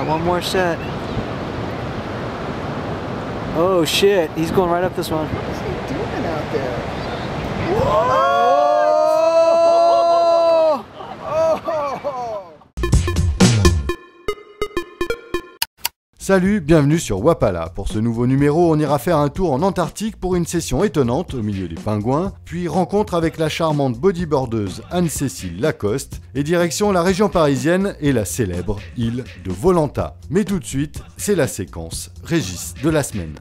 one more set. Oh shit, he's going right up this one. What is he doing out there? Whoa! Salut, bienvenue sur Wapala. Pour ce nouveau numéro, on ira faire un tour en Antarctique pour une session étonnante au milieu des pingouins, puis rencontre avec la charmante bodyboardeuse Anne-Cécile Lacoste, et direction la région parisienne et la célèbre île de Volanta. Mais tout de suite, c'est la séquence Régis de la semaine.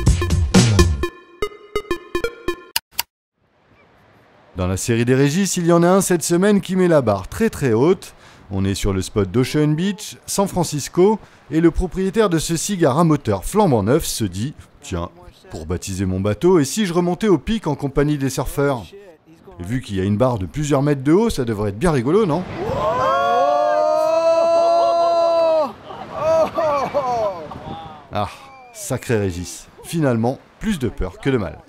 Dans la série des Régis, il y en a un cette semaine qui met la barre très très haute. On est sur le spot d'Ocean Beach, San Francisco, et le propriétaire de ce cigare à moteur flambant neuf se dit « Tiens, pour baptiser mon bateau, et si je remontais au pic en compagnie des surfeurs ?» Et vu qu'il y a une barre de plusieurs mètres de haut, ça devrait être bien rigolo, non ? Ah, sacré Régis. Finalement, plus de peur que de mal.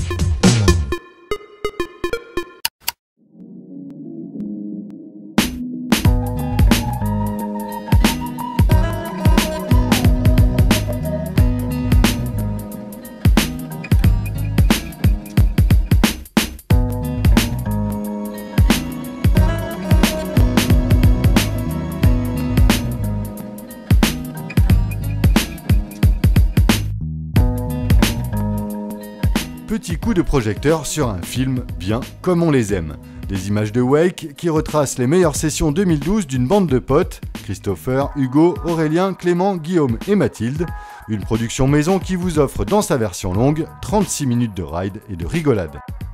Petit coup de projecteur sur un film bien comme on les aime. Des images de Wake qui retracent les meilleures sessions 2012 d'une bande de potes, Christopher, Hugo, Aurélien, Clément, Guillaume et Mathilde. Une production maison qui vous offre dans sa version longue 36 minutes de ride et de rigolade.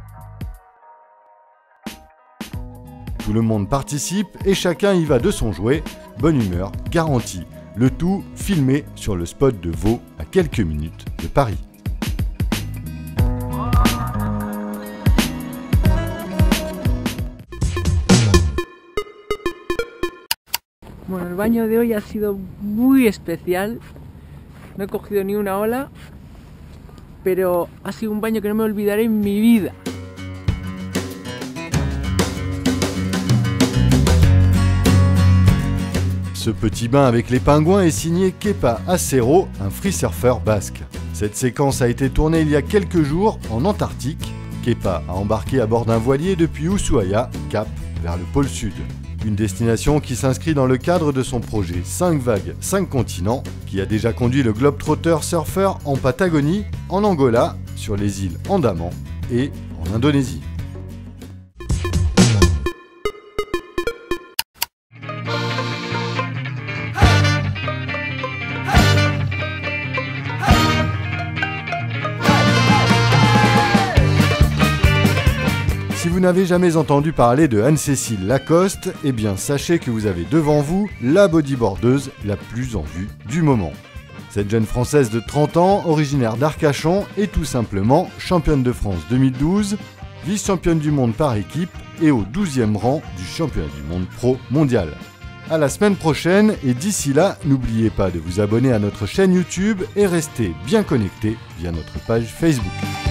Tout le monde participe et chacun y va de son jouet, bonne humeur garantie. Le tout filmé sur le spot de Vaud à quelques minutes de Paris. Bueno, el baño de hoy ha sido muy especial. No he cogido ni una ola, pero ha sido un baño que no me olvidaré en mi vida. Ce petit bain avec les pingouins est signé Kepa Acero, un free surfer basque. Cette séquence a été tournée il y a quelques jours en Antarctique. Kepa a embarqué à bord d'un voilier depuis Ushuaia, cap vers le pôle sud. Une destination qui s'inscrit dans le cadre de son projet 5 vagues, 5 continents, qui a déjà conduit le globetrotter surfer en Patagonie, en Angola, sur les îles Andaman et en Indonésie. Si vous n'avez jamais entendu parler de Anne-Cécile Lacoste, eh bien sachez que vous avez devant vous la bodyboardeuse la plus en vue du moment. Cette jeune Française de 30 ans, originaire d'Arcachon, est tout simplement championne de France 2012, vice-championne du monde par équipe et au 12e rang du championnat du monde pro mondial. À la semaine prochaine et d'ici là, n'oubliez pas de vous abonner à notre chaîne YouTube et restez bien connectés via notre page Facebook.